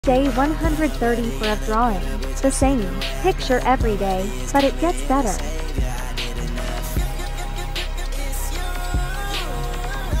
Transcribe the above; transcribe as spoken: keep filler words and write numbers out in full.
Day one hundred thirty for of drawing. The same picture every day, but it gets better.